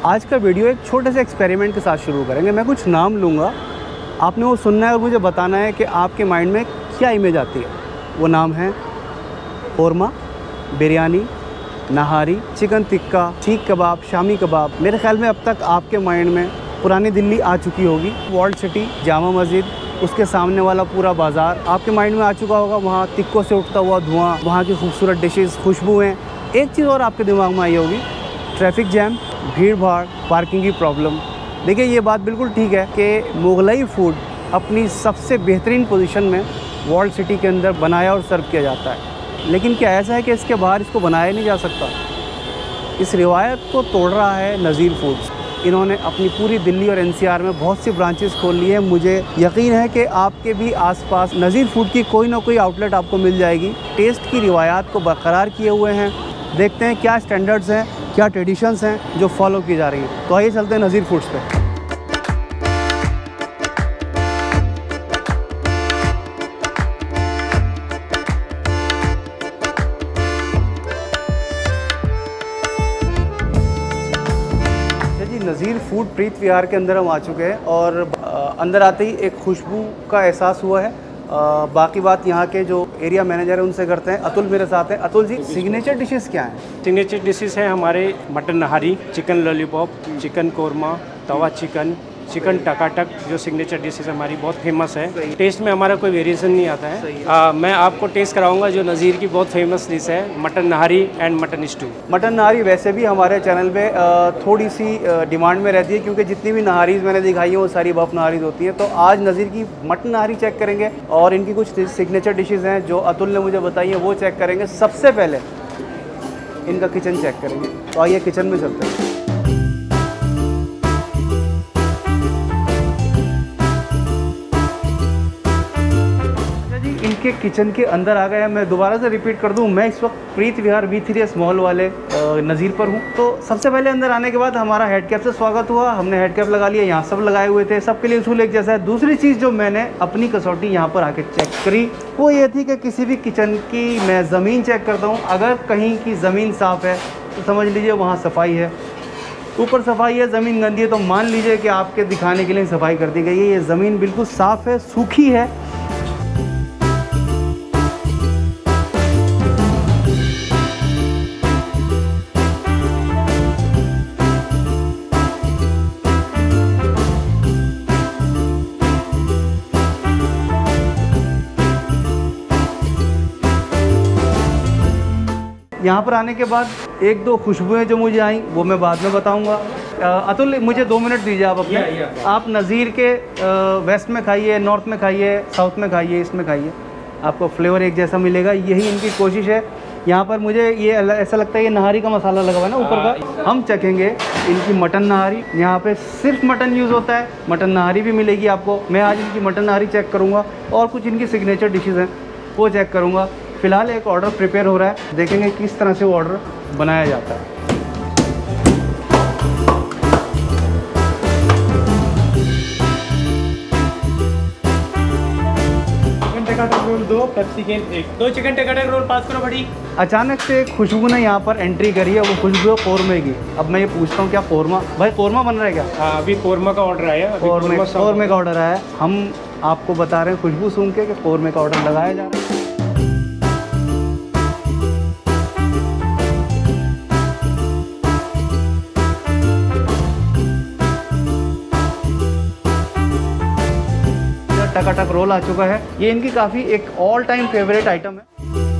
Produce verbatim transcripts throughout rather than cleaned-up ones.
आज का वीडियो एक छोटे से एक्सपेरिमेंट के साथ शुरू करेंगे। मैं कुछ नाम लूँगा, आपने वो सुनना है और मुझे बताना है कि आपके माइंड में क्या इमेज आती है। वो नाम है कोरमा, बिरयानी, नहारी, चिकन टिक्का, सीख कबाब, शामी कबाब। मेरे ख्याल में अब तक आपके माइंड में पुरानी दिल्ली आ चुकी होगी। वॉल्ड सिटी, जामा मस्जिद, उसके सामने वाला पूरा बाज़ार आपके माइंड में आ चुका होगा। वहाँ तिक्कों से उठता हुआ धुआं, वहाँ की खूबसूरत डिशेस, खुशबुएँ। एक चीज़ और आपके दिमाग में आई होगी, ट्रैफिक जैम, भीड़ भाड़, पार्किंग की प्रॉब्लम। देखिए, ये बात बिल्कुल ठीक है कि मुगलई फूड अपनी सबसे बेहतरीन पोजीशन में वॉल्ड सिटी के अंदर बनाया और सर्व किया जाता है। लेकिन क्या ऐसा है कि इसके बाहर इसको बनाया नहीं जा सकता? इस रिवायत को तोड़ रहा है नज़ीर फूड्स। इन्होंने अपनी पूरी दिल्ली और एनसीआर में बहुत सी ब्रांचेस खोल ली है। मुझे यकीन है कि आपके भी आसपास नज़ीर फूड की कोई ना कोई आउटलेट आपको मिल जाएगी। टेस्ट की रिवायात को बरकरार किए हुए हैं। देखते हैं क्या स्टैंडर्ड्स हैं, क्या ट्रेडिशंस हैं जो फॉलो की जा रही हैं। तो आइए चलते हैं नज़ीर फूड्स पे। नज़ीर फूड प्रीत विहार के अंदर हम आ चुके हैं और अंदर आते ही एक खुशबू का एहसास हुआ है। आ, बाकी बात यहाँ के जो एरिया मैनेजर हैं उनसे करते हैं। अतुल मेरे साथ हैं। अतुल जी, सिग्नेचर डिशेस क्या हैं? सिग्नेचर डिशेस हैं हमारे mutton nahari, chicken lollipop, chicken korma, tawa chicken, chicken takatak, जो सिग्नेचर डिशेस हमारी बहुत फेमस है। टेस्ट में हमारा कोई वेरिएशन नहीं आता है। आ, मैं आपको टेस्ट कराऊंगा जो नज़ीर की बहुत फेमस डिश है, mutton nahari and mutton stew. Mutton nahari वैसे भी हमारे चैनल पे थोड़ी सी डिमांड में रहती है, क्योंकि जितनी भी नहारीज मैंने दिखाई है वो सारी बफ नहारीज होती हैं। तो आज नज़ीर की मटन नहारी चेक करेंगे और इनकी कुछ सिग्नेचर डिशेज़ हैं जो अतुल ने मुझे बताई है, वो चेक करेंगे। सबसे पहले इनका किचन चेक करेंगे। तो आइए किचन में चलते हैं। के किचन के अंदर आ गया। मैं दोबारा से रिपीट कर दूं, मैं इस वक्त Preet Vihar V three S mall वाले नज़ीर पर हूं। तो सबसे पहले अंदर आने के बाद हमारा हेड कैप से स्वागत हुआ। हमने हेड कैप लगा लिया, यहाँ सब लगाए हुए थे, सबके लिए उसूल एक जैसा है। दूसरी चीज़ जो मैंने अपनी कसौटी यहाँ पर आके चेक करी वो ये थी कि किसी भी किचन की मैं ज़मीन चेक करता हूँ, अगर कहीं की ज़मीन साफ़ है तो समझ लीजिए वहाँ सफाई है। ऊपर सफाई है, ज़मीन गंदी है तो मान लीजिए कि आपके दिखाने के लिए सफाई कर दी गई है। ये ज़मीन बिल्कुल साफ़ है, सूखी है। यहाँ पर आने के बाद एक दो खुशबुएं जो मुझे आई वो मैं बाद में बताऊँगा। अतुल, मुझे दो मिनट दीजिए आप अपने। या, या, आप नज़ीर के वेस्ट में खाइए, नॉर्थ में खाइए, साउथ में खाइए, इसमें खाइए, आपको फ्लेवर एक जैसा मिलेगा। यही इनकी कोशिश है। यहाँ पर मुझे ये ऐसा लगता है ये नहारी का मसाला लगा हुआ है ना ऊपर का। हम चखेंगे इनकी मटन नहारी। यहाँ पे सिर्फ मटन यूज़ होता है, मटन नहारी भी मिलेगी आपको। मैं आज इनकी मटन नहारी चेक करूँगा और कुछ इनकी सिग्नेचर डिशेज़ हैं वो चेक करूँगा। फ़िलहाल एक ऑर्डर प्रिपेयर हो रहा है, देखेंगे किस तरह से वो ऑर्डर बनाया जाता है। चिकन टकाटक रोल दो, पेप्सी कैन एक। दो चिकन टकाटक रोल पास करो बड़ी। अचानक से खुशबू ने यहाँ पर एंट्री करी है, वो खुशबू है कौरमे की। अब मैं ये पूछता हूँ, क्या कौरमा भाई कौरमा बन रहा है क्या? हाँ, अभी कौरमा का ऑर्डर आया है। कौरमे कौरमे का ऑर्डर आया है। हम आपको बता रहे हैं खुशबू सुन के कि कौरमे का ऑर्डर लगाया जा रहा है। टकाटक रोल आ चुका है। ये इनकी काफ़ी एक ऑल टाइम फेवरेट आइटम है।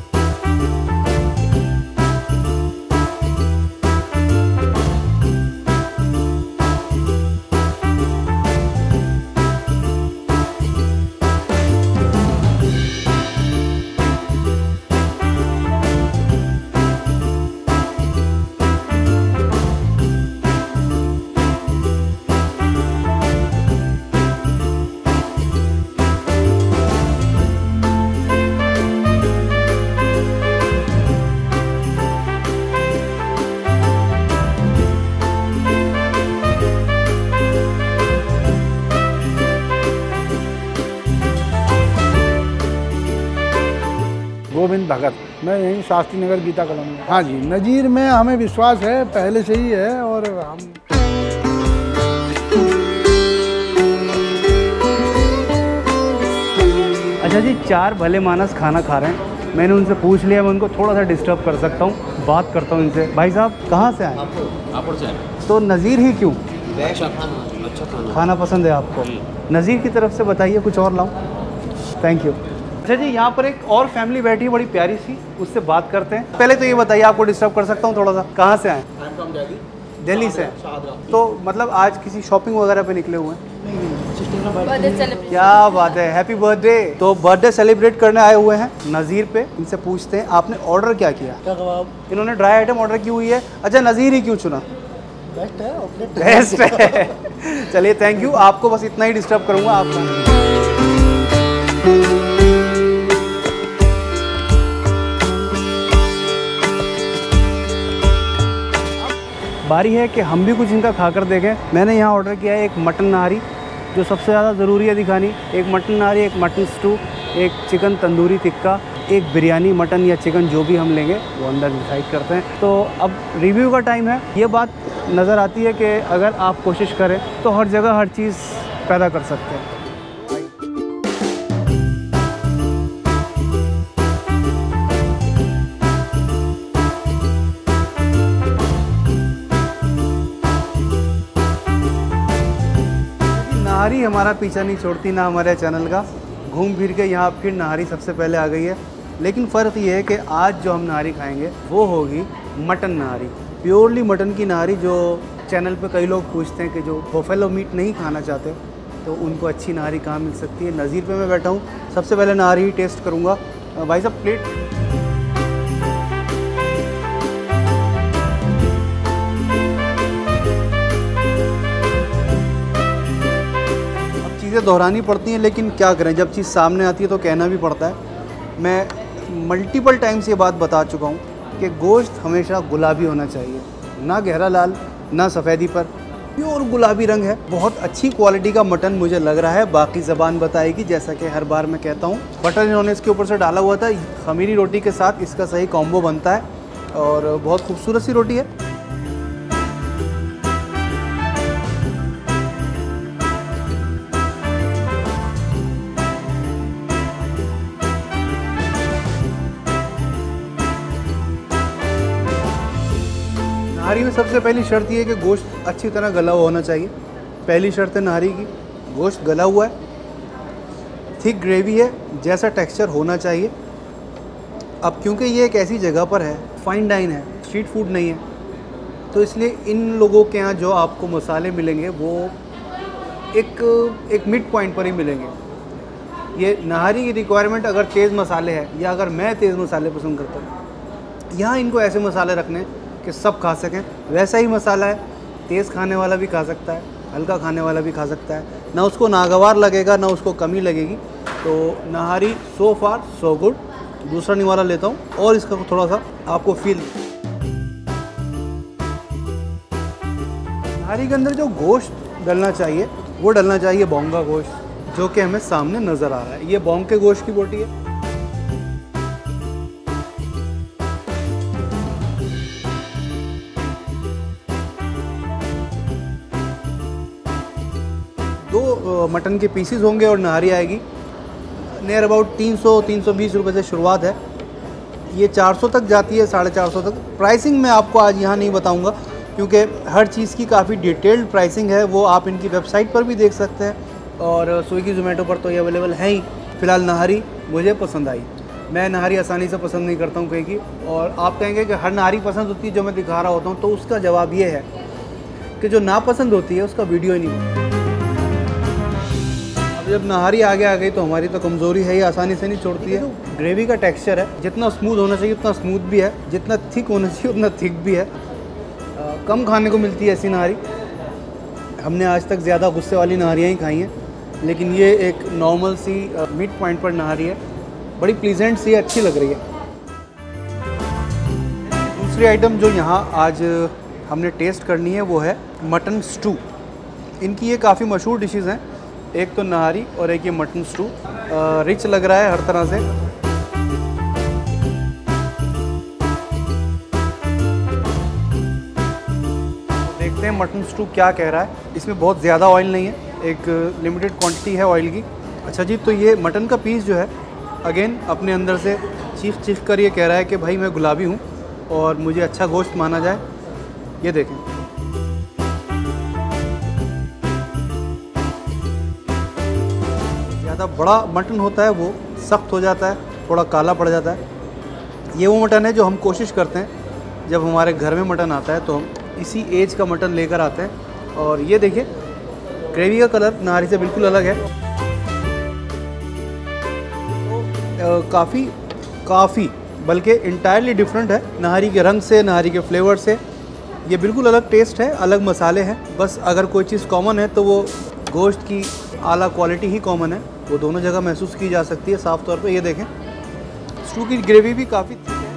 गोविंद भगत, मैं यहीं शास्त्री नगर गीता कॉलोनी में। हाँ जी, नज़ीर में हमें विश्वास है पहले से ही है और हम चार भले मानस खाना खा रहे हैं। मैंने उनसे पूछ लिया, मैं उनको थोड़ा सा डिस्टर्ब कर सकता हूँ, बात करता हूँ इनसे। भाई साहब कहाँ से आए? तो नज़ीर ही क्यों? अच्छा खाना अच्छा खाना खाना पसंद है आपको? नज़ीर की तरफ से बताइए, कुछ और लाऊं? Thank you. अच्छा जी, यहाँ पर एक और फैमिली बैठी है बड़ी प्यारी सी, उससे बात करते हैं। पहले तो ये बताइए, आपको डिस्टर्ब कर सकता हूँ थोड़ा सा? कहाँ से आए? दिल्ली से। तो मतलब आज किसी शॉपिंग वगैरह पे निकले हुए हैं? क्या बात है, हैप्पी बर्थडे। तो बर्थडे सेलिब्रेट करने आए हुए हैं नज़ीर पे। इनसे पूछते हैं आपने ऑर्डर क्या किया? इन्होंने ड्राई आइटम ऑर्डर की हुई है। अच्छा, नज़ीर ही क्यों चुना? बेस्ट है, बेस्ट है। चलिए थैंक यू, आपको बस इतना ही डिस्टर्ब करूँगा आपको। बारी है कि हम भी कुछ इनका खाकर देखें। मैंने यहाँ ऑर्डर किया है एक मटन नहारी, जो सबसे ज़्यादा ज़रूरी है दिखानी। एक मटन नहारी, एक मटन स्टू, एक चिकन तंदूरी टिक्का, एक बिरयानी मटन या चिकन जो भी हम लेंगे वो अंदर डिसाइड करते हैं। तो अब रिव्यू का टाइम है। ये बात नज़र आती है कि अगर आप कोशिश करें तो हर जगह हर चीज़ पैदा कर सकते हैं। नहारी हमारा पीछा नहीं छोड़ती ना हमारे चैनल का। घूम फिर के यहाँ फिर नहारी सबसे पहले आ गई है। लेकिन फ़र्क ये है कि आज जो हम नहारी खाएंगे वो होगी मटन नहारी, प्योरली मटन की नहारी। जो चैनल पे कई लोग पूछते हैं कि जो बफेलो मीट नहीं खाना चाहते तो उनको अच्छी नहारी कहाँ मिल सकती है। नज़ीर पे मैं बैठा हूँ, सबसे पहले नहारी ही टेस्ट करूँगा। भाई साहब प्लेट। चीज़ें दोहरानी पड़ती हैं, लेकिन क्या करें, जब चीज़ सामने आती है तो कहना भी पड़ता है। मैं मल्टीपल टाइम्स ये बात बता चुका हूँ कि गोश्त हमेशा गुलाबी होना चाहिए, ना गहरा लाल ना सफ़ेदी पर, प्योर गुलाबी रंग है। बहुत अच्छी क्वालिटी का मटन मुझे लग रहा है, बाकी ज़बान बताएगी। जैसा कि हर बार मैं कहता हूँ, बटर इन्होंने इसके ऊपर से डाला हुआ था। खमीरी रोटी के साथ इसका सही कॉम्बो बनता है और बहुत खूबसूरत सी रोटी है। नहारी में सबसे पहली शर्त ये है कि गोश्त अच्छी तरह गला हुआ होना चाहिए। पहली शर्त है नहारी की, गोश्त गला हुआ है, थिक ग्रेवी है, जैसा टेक्सचर होना चाहिए। अब क्योंकि ये एक ऐसी जगह पर है, फाइन डाइन है, स्ट्रीट फूड नहीं है, तो इसलिए इन लोगों के यहाँ जो आपको मसाले मिलेंगे वो एक एक मिड पॉइंट पर ही मिलेंगे। ये नहारी की रिक्वायरमेंट अगर तेज़ मसाले है या अगर मैं तेज़ मसाले पसंद करता हूँ, यहाँ इनको ऐसे मसाले रखने कि सब खा सकें। वैसा ही मसाला है, तेज़ खाने वाला भी खा सकता है, हल्का खाने वाला भी खा सकता है, ना उसको नागवार लगेगा ना उसको कमी लगेगी। तो नहारी सो फार सो गुड। दूसरा निवाला लेता हूँ और इसका थोड़ा सा आपको फील। नहारी के अंदर जो गोश्त डलना चाहिए वो डलना चाहिए बॉन्ग का गोश्त, जो कि हमें सामने नज़र आ रहा है। ये बॉन्ग के गोश्त की बोटी है। दो मटन के पीसीज होंगे और नहारी आएगी। नियर अबाउट तीन सौ तीन सौ बीस रुपये से शुरुआत है, ये चार सौ तक जाती है, साढ़े चार सौ तक। प्राइसिंग मैं आपको आज यहाँ नहीं बताऊँगा क्योंकि हर चीज़ की काफ़ी डिटेल्ड प्राइसिंग है, वो आप इनकी वेबसाइट पर भी देख सकते हैं और स्विगी जोमेटो पर तो ये अवेलेबल है ही। फ़िलहाल नहारी मुझे पसंद आई। मैं नहारी आसानी से पसंद नहीं करता हूँ कहीं की, और आप कहेंगे कि हर नहारी पसंद होती है जो मैं दिखा रहा होता हूँ, तो उसका जवाब ये है कि जो नापसंद होती है उसका वीडियो ही नहीं। जब नहारी आगे आ गई तो हमारी तो कमज़ोरी है, ये आसानी से नहीं छोड़ती है। ग्रेवी का टेक्सचर है, जितना स्मूथ होना चाहिए उतना स्मूथ भी है, जितना थिक होना चाहिए उतना थिक भी है। आ, कम खाने को मिलती है ऐसी नहारी। हमने आज तक ज़्यादा गुस्से वाली नहारियाँ ही खाई हैं, लेकिन ये एक नॉर्मल सी मिड पॉइंट पर नहारी है, बड़ी प्लीजेंट सी, अच्छी लग रही है। दूसरी आइटम जो यहाँ आज हमने टेस्ट करनी है वो है मटन स्टू। इनकी ये काफ़ी मशहूर डिशेज़ हैं, एक तो नहारी और एक ये मटन स्टू। रिच लग रहा है हर तरह से। देखते हैं मटन स्टू क्या कह रहा है। इसमें बहुत ज़्यादा ऑयल नहीं है, एक लिमिटेड क्वांटिटी है ऑयल की। अच्छा जी, तो ये मटन का पीस जो है अगेन अपने अंदर से चीख चीख कर ये कह रहा है कि भाई मैं गुलाबी हूँ और मुझे अच्छा गोश्त माना जाए। ये देखें, ज़्यादा बड़ा मटन होता है वो सख्त हो जाता है, थोड़ा काला पड़ जाता है। ये वो मटन है जो हम कोशिश करते हैं जब हमारे घर में मटन आता है तो हम इसी एज का मटन लेकर आते हैं। और ये देखिए ग्रेवी का कलर नाहरी से बिल्कुल अलग है। तो काफ़ी काफ़ी बल्कि इंटायरली डिफरेंट है नाहरी के रंग से, नाहरी के फ्लेवर से। ये बिल्कुल अलग टेस्ट है, अलग मसाले हैं। बस अगर कोई चीज़ कॉमन है तो वो गोश्त की आला क्वालिटी ही कॉमन है, वो दोनों जगह महसूस की जा सकती है साफ़ तौर पे। ये देखें स्टू की ग्रेवी भी काफ़ी थिक है,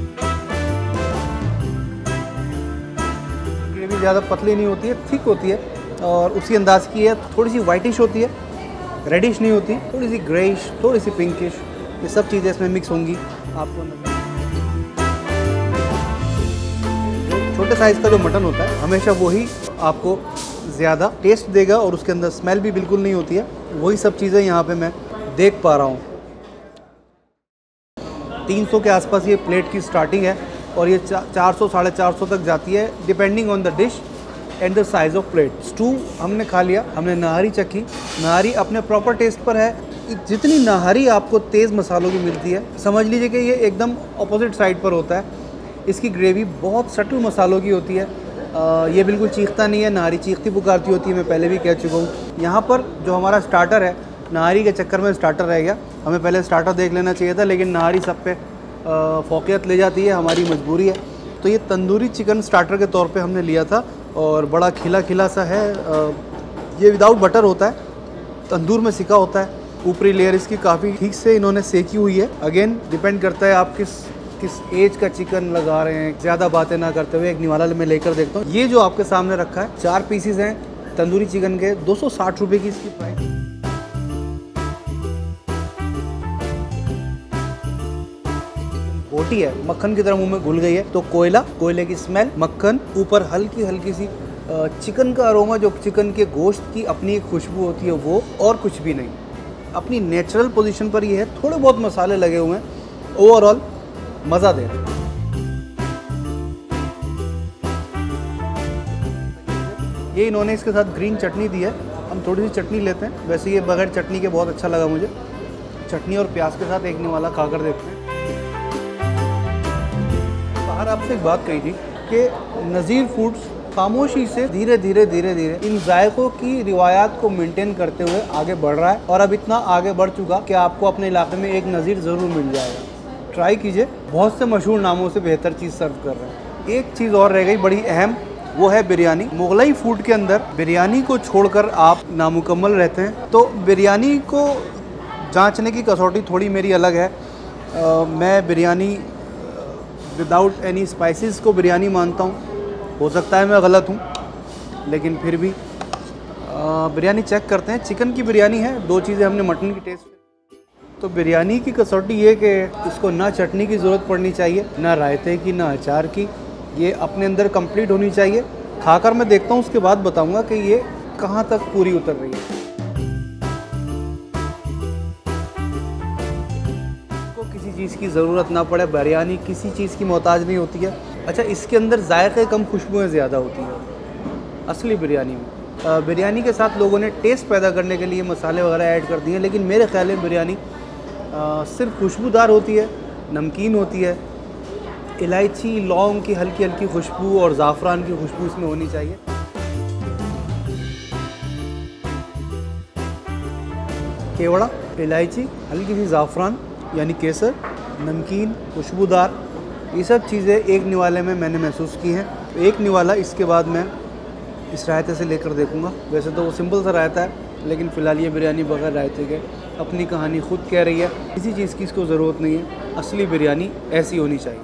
ग्रेवी ज़्यादा पतली नहीं होती है, थिक होती है और उसी अंदाज की है। थोड़ी सी वाइटिश होती है, रेडिश नहीं होती, थोड़ी सी ग्रेइश, थोड़ी सी पिंकिश, ये सब चीज़ें इसमें मिक्स होंगी आपको। छोटे साइज़ का जो मटन होता है हमेशा वही आपको ज़्यादा टेस्ट देगा और उसके अंदर स्मेल भी बिल्कुल नहीं होती है। वही सब चीज़ें यहाँ पे मैं देख पा रहा हूँ। तीन सौ के आसपास ये प्लेट की स्टार्टिंग है और ये चार सौ साढ़े चार सौ तक जाती है depending on the dish and the size of plate. Stew हमने खा लिया, हमने नाहरी चखी। नाहरी अपने प्रॉपर टेस्ट पर है। जितनी नाहरी आपको तेज़ मसालों की मिलती है, समझ लीजिए कि ये एकदम अपोजिट साइड पर होता है। इसकी ग्रेवी बहुत सटल मसालों की होती है। आ, ये बिल्कुल चीखता नहीं है, नाहरी चीखती पुकारती होती है, मैं पहले भी कह चुका हूँ। यहाँ पर जो हमारा स्टार्टर है, नाहरी के चक्कर में स्टार्टर रह गया, हमें पहले स्टार्टर देख लेना चाहिए था, लेकिन नाहरी सब पे फोकियत ले जाती है, हमारी मजबूरी है। तो ये तंदूरी चिकन स्टार्टर के तौर पे हमने लिया था और बड़ा खिला खिला सा है। आ, ये विदाउट बटर होता है, तंदूर में सिका होता है। ऊपरी लेयर इसकी काफ़ी ठीक से इन्होंने सेकी हुई है। अगेन डिपेंड करता है आप किस किस एज का चिकन लगा रहे हैं। ज़्यादा बातें ना करते हुए एक निवाला मैं लेकर देखता हूँ। ये जो आपके सामने रखा है, चार पीसीज हैं तंदूरी चिकन के, दो सौ साठ रुपये की इसकी प्राइस। बोटी है, मक्खन की तरह मुंह में घुल गई है। तो कोयला, कोयले की स्मेल, मक्खन, ऊपर हल्की हल्की सी चिकन का अरोमा, जो चिकन के गोश्त की अपनी एक खुशबू होती है वो, और कुछ भी नहीं। अपनी नेचुरल पोजीशन पर ये है। थोड़े बहुत मसाले लगे हुए हैं, ओवरऑल मज़ा दे रहे हैं। ये इन्होंने इसके साथ ग्रीन चटनी दी है, हम थोड़ी सी चटनी लेते हैं। वैसे ये बगैर चटनी के बहुत अच्छा लगा मुझे। चटनी और प्याज के साथ एक निवाला खाकर देखते हैं। बाहर आपसे एक बात कही थी कि नज़ीर फूड्स खामोशी से धीरे धीरे धीरे धीरे इन जायकों की रिवायात को मेंटेन करते हुए आगे बढ़ रहा है और अब इतना आगे बढ़ चुका कि आपको अपने इलाके में एक नज़ीर ज़रूर मिल जाएगा। ट्राई कीजिए, बहुत से मशहूर नामों से बेहतर चीज़ सर्व कर रहे हैं। एक चीज़ और रह गई बड़ी अहम, वो है बिरयानी। मुगलई फूड के अंदर बिरयानी को छोड़कर आप नामुकम्मल रहते हैं। तो बिरयानी को जांचने की कसौटी थोड़ी मेरी अलग है। आ, मैं बिरयानी विदाउट एनी स्पाइसेस को बिरयानी मानता हूँ। हो सकता है मैं गलत हूँ, लेकिन फिर भी आ, बिरयानी चेक करते हैं। चिकन की बिरयानी है, दो चीज़ें हमने मटन की टेस्ट। तो बिरयानी की कसौटी ये कि इसको ना चटनी की ज़रूरत पड़नी चाहिए, ना रायते की, ना अचार की। ये अपने अंदर कंप्लीट होनी चाहिए। खाकर मैं देखता हूँ, उसके बाद बताऊँगा कि ये कहाँ तक पूरी उतर रही है। इसको किसी चीज़ की ज़रूरत ना पड़े, बिरयानी किसी चीज़ की मोहताज नहीं होती है। अच्छा, इसके अंदर जायके कम, खुशबुएँ ज़्यादा होती हैं असली बिरयानी में। बिरयानी के साथ लोगों ने टेस्ट पैदा करने के लिए मसाले वगैरह ऐड कर दिए हैं, लेकिन मेरे ख्याल में बिरयानी आ, सिर्फ खुशबूदार होती है, नमकीन होती है। इलायची, लौंग की हल्की हल्की खुशबू और ज़ाफ़रान की खुशबू इसमें होनी चाहिए। केवड़ा, इलायची, हल्की सी ज़ाफ़रान यानी केसर, नमकीन, खुशबूदार, ये सब चीज़ें एक निवाले में मैंने महसूस की हैं। एक निवाला इसके बाद मैं इस रायते से लेकर देखूंगा। वैसे तो वो सिंपल सा रायता है, लेकिन फ़िलहाल ये बिरयानी बगैर रायते के अपनी कहानी खुद कह रही है। किसी चीज़ की इसको ज़रूरत नहीं है, असली बिरयानी ऐसी होनी चाहिए।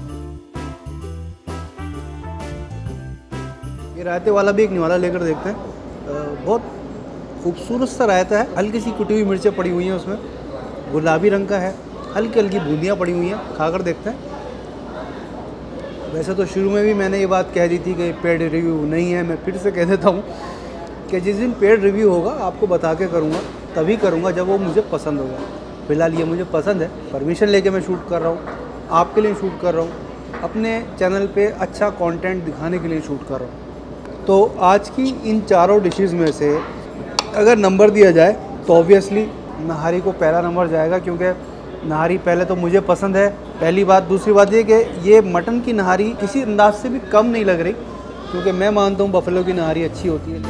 ये रायते वाला भी एक निवाला लेकर देखते हैं। बहुत खूबसूरत सा रायता है, हल्की सी कुटी हुई मिर्चें पड़ी हुई हैं उसमें, गुलाबी रंग का है, हल्की हल्की बूंदियाँ पड़ी हुई हैं। खाकर देखते हैं। वैसे तो शुरू में भी मैंने ये बात कह दी थी कि पेड रिव्यू नहीं है, मैं फिर से कह देता हूँ कि जिस दिन पेड रिव्यू होगा आपको बता के करूँगा, तभी करूँगा जब वो मुझे पसंद होगा। फ़िलहाल ये मुझे पसंद है, परमिशन लेके मैं शूट कर रहा हूँ, आपके लिए शूट कर रहा हूँ, अपने चैनल पे अच्छा कंटेंट दिखाने के लिए शूट कर रहा हूँ। तो आज की इन चारों डिशेज़ में से अगर नंबर दिया जाए तो ऑब्वियसली नहारी को पहला नंबर जाएगा, क्योंकि नहारी पहले तो मुझे पसंद है, पहली बात। दूसरी बात ये कि ये मटन की नहारी किसी अंदाज से भी कम नहीं लग रही, क्योंकि मैं मानता हूँ बफेलो की नहारी अच्छी होती है।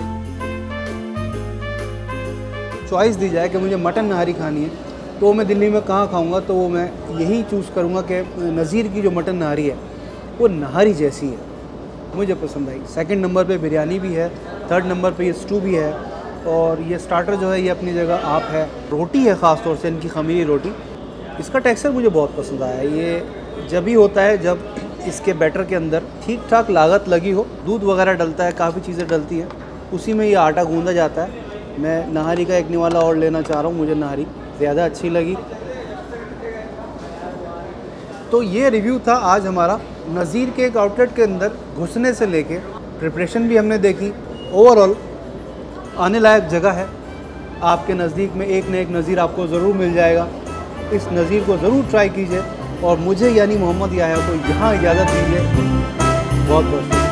चॉइस दी जाए कि मुझे मटन नहारी खानी है तो मैं दिल्ली में कहाँ खाऊंगा, तो वो मैं यही चूज़ करूँगा कि नज़ीर की जो मटन नहारी है वो नहारी जैसी है, मुझे पसंद आई। सेकंड नंबर पे बिरयानी भी है, थर्ड नंबर पे ये स्टू भी है, और ये स्टार्टर जो है ये अपनी जगह आप है। रोटी है ख़ास तौर से इनकी खमीरी रोटी, इसका टेक्सचर मुझे बहुत पसंद आया। ये जब ही होता है जब इसके बैटर के अंदर ठीक ठाक लागत लगी हो, दूध वगैरह डलता है, काफ़ी चीज़ें डलती हैं, उसी में ये आटा गूंदा जाता है। मैं नहारी का एक निवाला और लेना चाह रहा हूँ, मुझे नहारी ज़्यादा अच्छी लगी। तो ये रिव्यू था आज हमारा नज़ीर के एक आउटलेट के अंदर घुसने से लेके प्रिपरेशन भी हमने देखी। ओवरऑल आने लायक जगह है, आपके नज़दीक में एक न एक नज़ीर आपको ज़रूर मिल जाएगा। इस नज़ीर को ज़रूर ट्राई कीजिए, और मुझे यानी मोहम्मद याह्या को यहाँ इजाज़त दीजिए। बहुत बहुत